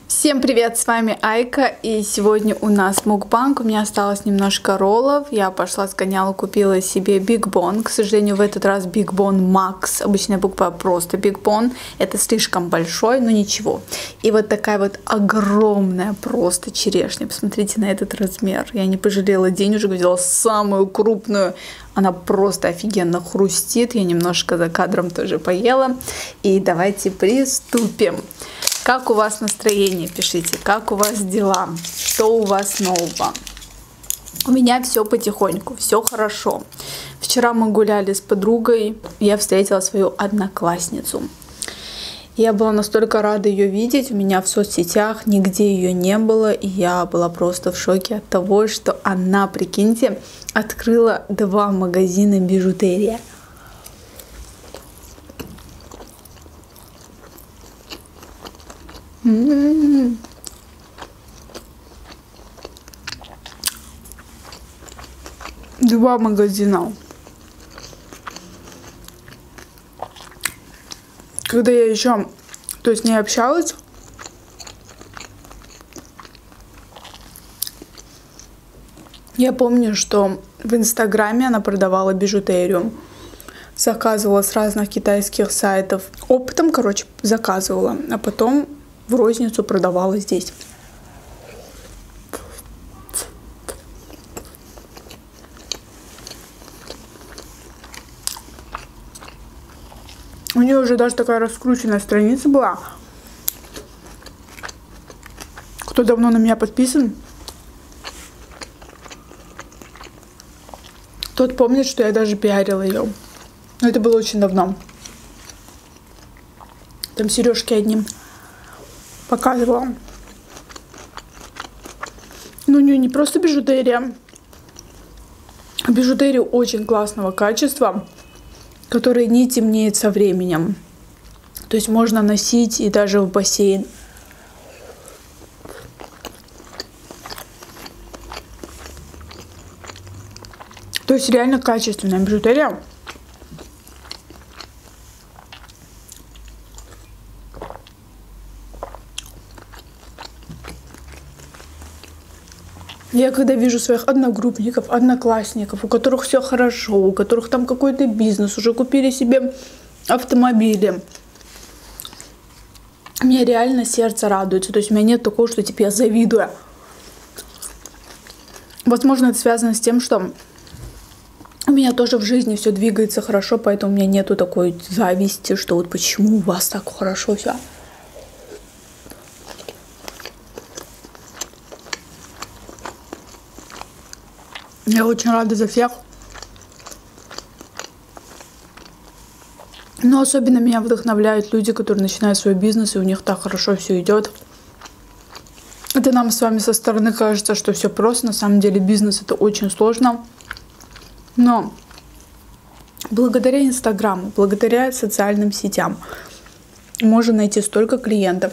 Всем привет, с вами Айка, и сегодня у нас мукбанг. У меня осталось немножко роллов. Я пошла сгоняла, купила себе Big Bone. К сожалению, в этот раз Big Bone Max. Обычно я покупаю просто Big Bone. Это слишком большой, но ничего. И вот такая вот огромная просто черешня. Посмотрите на этот размер. Я не пожалела денежек, взяла самую крупную. Она просто офигенно хрустит. Я немножко за кадром тоже поела. И давайте приступим. Как у вас настроение? Пишите. Как у вас дела? Что у вас нового? У меня все потихоньку, все хорошо. Вчера мы гуляли с подругой. Я встретила свою одноклассницу. Я была настолько рада ее видеть. У меня в соцсетях нигде ее не было. И я была просто в шоке от того, что она, прикиньте, открыла 2 магазина бижутерии. Два магазина. Когда я еще, с ней общалась, я помню, что в Инстаграме она продавала бижутерию. Заказывала с разных китайских сайтов. Оптом, заказывала, а потом в розницу продавала здесь. У нее уже даже такая раскрученная страница была. Кто давно на меня подписан, тот помнит, что я даже пиарила ее. Но это было очень давно. Там сережки одним показывала. Но у нее не просто бижутерия, а бижутерия очень классного качества, которая не темнеет со временем. То есть можно носить и даже в бассейн. То есть реально качественная бижутерия. Я когда вижу своих одногруппников, одноклассников, у которых все хорошо, у которых там какой-то бизнес, уже купили себе автомобили, мне реально сердце радуется. То есть у меня нет такого, что я завидую. Возможно, это связано с тем, что у меня тоже в жизни все двигается хорошо, поэтому у меня нету такой зависти, что вот почему у вас так хорошо все. Я очень рада за всех. Но особенно меня вдохновляют люди, которые начинают свой бизнес, и у них так хорошо все идет. Это нам с вами со стороны кажется, что все просто. На самом деле бизнес это очень сложно. Но благодаря Инстаграму, благодаря социальным сетям можно найти столько клиентов.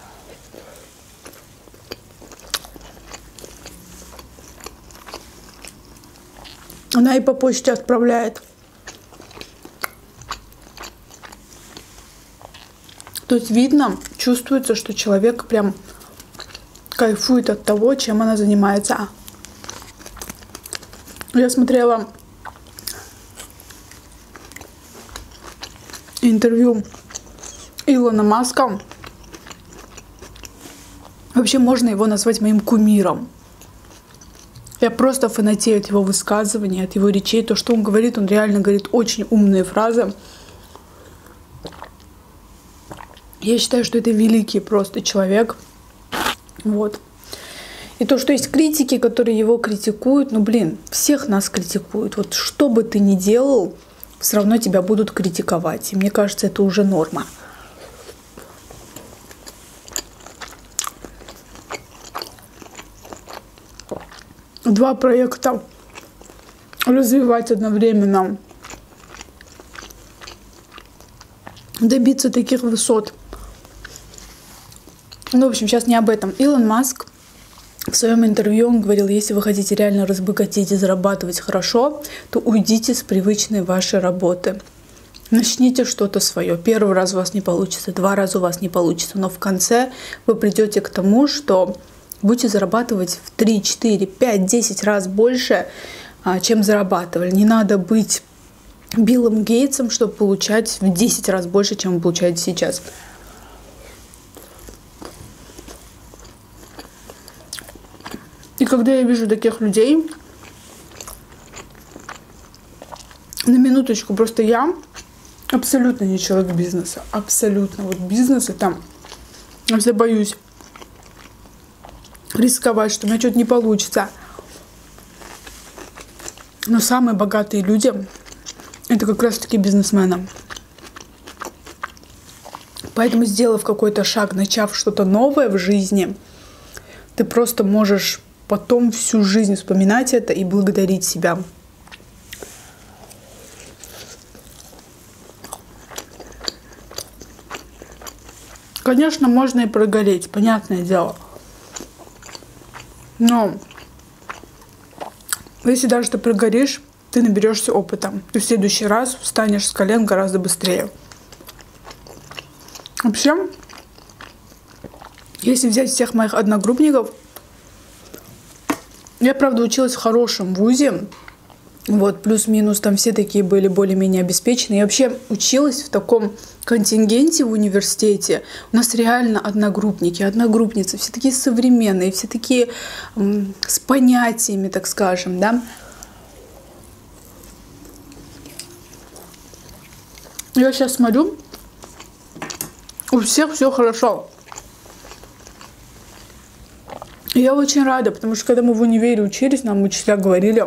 Она и по почте отправляет. То есть видно, чувствуется, что человек прям кайфует от того, чем она занимается. Я смотрела интервью Илона Маска. Вообще можно его назвать моим кумиром. Я просто фанатею от его высказываний, от его речей. То, что он говорит, он реально говорит очень умные фразы. Я считаю, что это великий просто человек. Вот. И то, что есть критики, которые его критикуют, всех нас критикуют. Вот что бы ты ни делал, все равно тебя будут критиковать. И мне кажется, это уже норма. Два проекта развивать одновременно, добиться таких высот. В общем, сейчас не об этом. Илон Маск в своем интервью он говорил, если вы хотите реально разбогатеть и зарабатывать хорошо, то уйдите с привычной вашей работы. Начните что-то свое. Первый раз у вас не получится, 2 раза у вас не получится, но в конце вы придете к тому, что будете зарабатывать в 3, 4, 5, 10 раз больше, чем зарабатывали. Не надо быть Биллом Гейтсом, чтобы получать в 10 раз больше, чем вы получаете сейчас. И когда я вижу таких людей, на минуточку, просто я абсолютно не человек бизнеса. Абсолютно. Вот бизнес это... Я всегда боюсь рисковать, что у меня что-то не получится. Но самые богатые люди это как раз таки бизнесмены. Поэтому, сделав какой-то шаг, начав что-то новое в жизни, ты просто можешь потом всю жизнь вспоминать это и благодарить себя. Конечно, можно и прогореть, понятное дело. Но если даже ты прогоришь, ты наберешься опыта. Ты в следующий раз встанешь с колен гораздо быстрее. Вообще, если взять всех моих одногруппников, я, правда, училась в хорошем вузе. Вот, плюс-минус, там все такие были более-менее обеспечены. Я вообще училась в таком контингенте в университете. У нас реально одногруппники, одногруппницы, все такие современные, все такие с понятиями, так скажем, да. Я сейчас смотрю, у всех все хорошо. И я очень рада, потому что когда мы в универе учились, нам учителя говорили: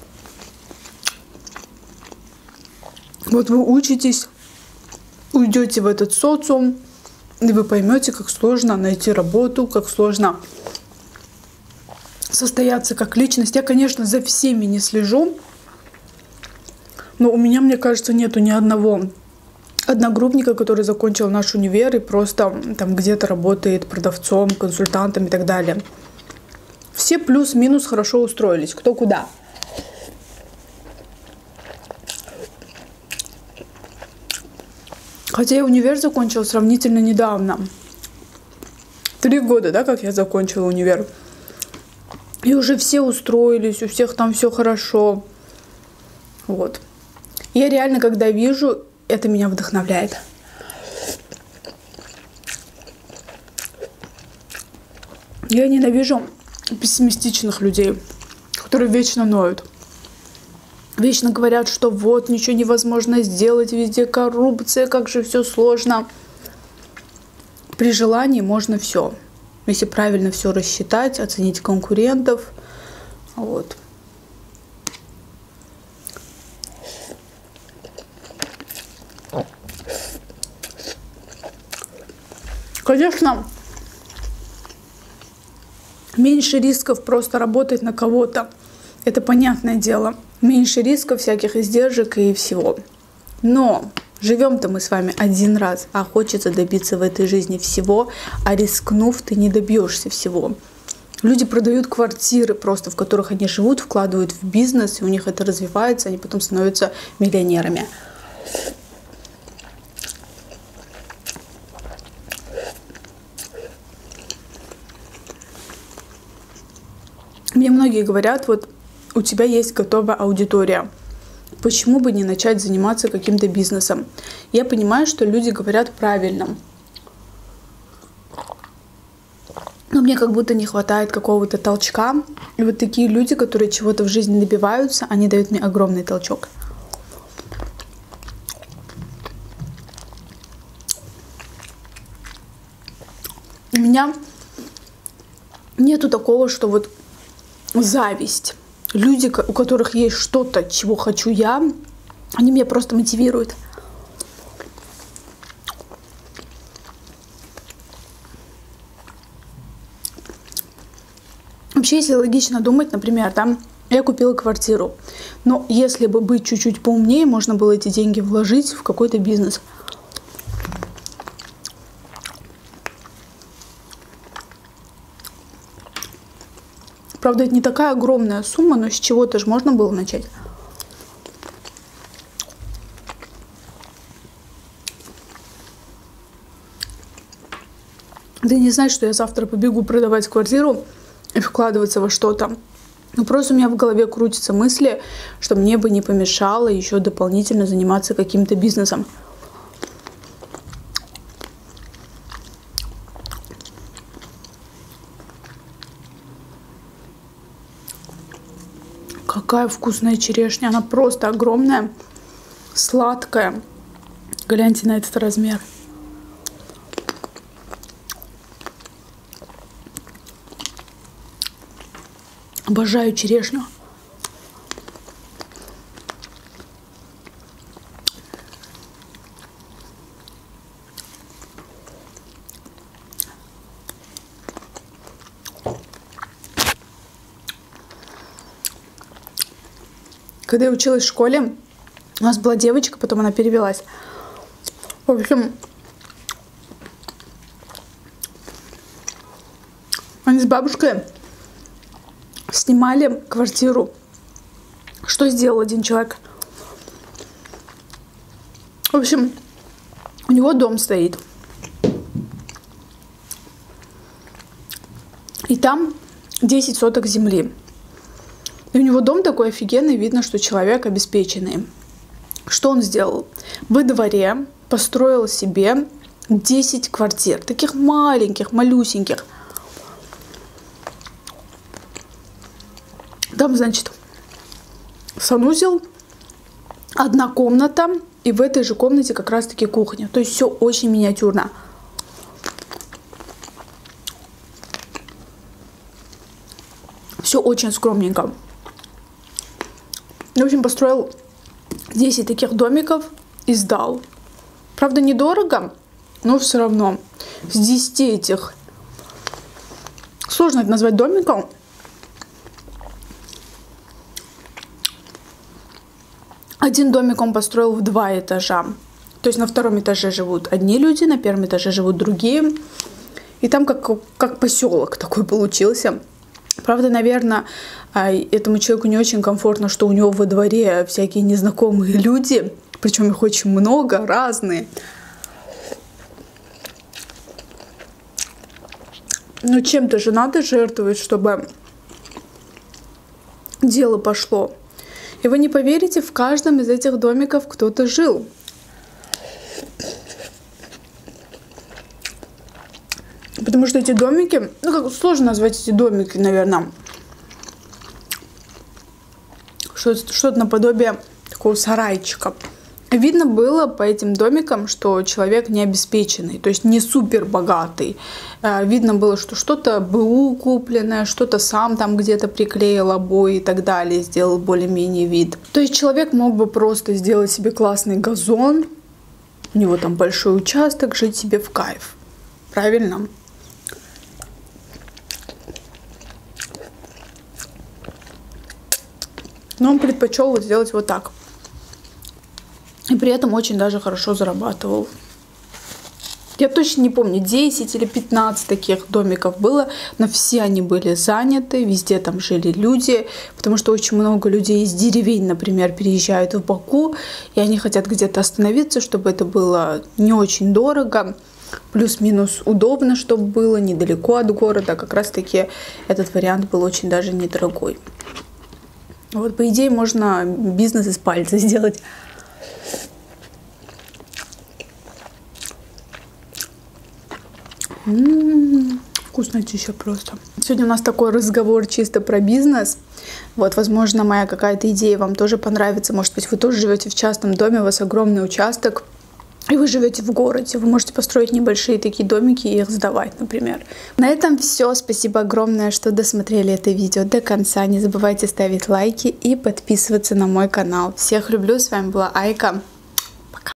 вот вы учитесь, уйдете в этот социум, и вы поймете, как сложно найти работу, как сложно состояться как личность. Я, конечно, за всеми не слежу, но у меня, мне кажется, нету ни одного одногруппника, который закончил наш универ и просто там где-то работает продавцом, консультантом и так далее. Все плюс-минус хорошо устроились, кто куда. Хотя я универ закончила сравнительно недавно. 3 года, да, как я закончила универ. И уже все устроились, у всех там все хорошо. Вот. Я реально, когда вижу, это меня вдохновляет. Я ненавижу пессимистичных людей, которые вечно ноют. Вечно говорят, что вот, ничего невозможно сделать, везде коррупция, как же все сложно. При желании можно все. Если правильно все рассчитать, оценить конкурентов. Вот. Конечно, меньше рисков просто работать на кого-то. Это понятное дело. Меньше рисков, всяких издержек и всего. Но живем-то мы с вами один раз, а хочется добиться в этой жизни всего, а рискнув, ты не добьешься всего. Люди продают квартиры просто, в которых они живут, вкладывают в бизнес, и у них это развивается, они потом становятся миллионерами. Мне многие говорят, вот у тебя есть готовая аудитория, почему бы не начать заниматься каким-то бизнесом? Я понимаю, что люди говорят правильно, но мне как будто не хватает какого-то толчка. И вот такие люди, которые чего-то в жизни добиваются, они дают мне огромный толчок. У меня нету такого, что вот зависть. Люди, у которых есть что-то, чего хочу я, они меня просто мотивируют. Вообще, если логично думать, например, там я купила квартиру, но если бы быть чуть-чуть поумнее, можно было эти деньги вложить в какой-то бизнес. Правда, это не такая огромная сумма, но с чего-то же можно было начать. не значит, что я завтра побегу продавать квартиру и вкладываться во что-то. Ну, просто у меня в голове крутятся мысли, что мне бы не помешало еще дополнительно заниматься каким-то бизнесом. Какая вкусная черешня. Она просто огромная, сладкая. Гляньте на этот размер. Обожаю черешню. Когда я училась в школе, у нас была девочка, потом она перевелась. В общем, они с бабушкой снимали квартиру. Что сделал один человек? В общем, у него дом стоит. И там 10 соток земли. И у него дом такой офигенный, видно, что человек обеспеченный. Что он сделал? Во дворе построил себе 10 квартир, таких маленьких, малюсеньких. Там, значит, санузел, одна комната, и в этой же комнате как раз-таки кухня. То есть все очень миниатюрно. Все очень скромненько. В общем, построил 10 таких домиков и сдал. Правда, недорого, но все равно. С 10 этих, сложно это назвать домиком. Один домик он построил в 2 этажа. То есть на втором этаже живут одни люди, на первом этаже живут другие. И там как поселок такой получился. Правда, наверное, этому человеку не очень комфортно, что у него во дворе всякие незнакомые люди. Причем их очень много, разные. Но чем-то же надо жертвовать, чтобы дело пошло. И вы не поверите, в каждом из этих домиков кто-то жил. Потому что эти домики, ну как сложно назвать эти домики, наверное. Что-то наподобие такого сарайчика. Видно было по этим домикам, что человек не обеспеченный, то есть не супер богатый. Видно было, что что-то БУ купленное, что-то сам там где-то приклеил обои и так далее, сделал более-менее вид. То есть человек мог бы просто сделать себе классный газон, у него там большой участок, жить себе в кайф. Правильно? Но он предпочел вот сделать вот так. И при этом очень даже хорошо зарабатывал. Я точно не помню, 10 или 15 таких домиков было, но все они были заняты, везде там жили люди, потому что очень много людей из деревень, например, переезжают в Баку, и они хотят где-то остановиться, чтобы это было не очень дорого, плюс-минус удобно, чтобы было недалеко от города. Как раз-таки этот вариант был очень даже недорогой. Вот, по идее, можно бизнес из пальца сделать. Вкуснотища просто. Сегодня у нас такой разговор чисто про бизнес. Вот, возможно, моя какая-то идея вам тоже понравится. Может быть, вы тоже живете в частном доме, у вас огромный участок, и вы живете в городе. Вы можете построить небольшие такие домики и их сдавать, например. На этом все. Спасибо огромное, что досмотрели это видео до конца. Не забывайте ставить лайки и подписываться на мой канал. Всех люблю. С вами была Айка.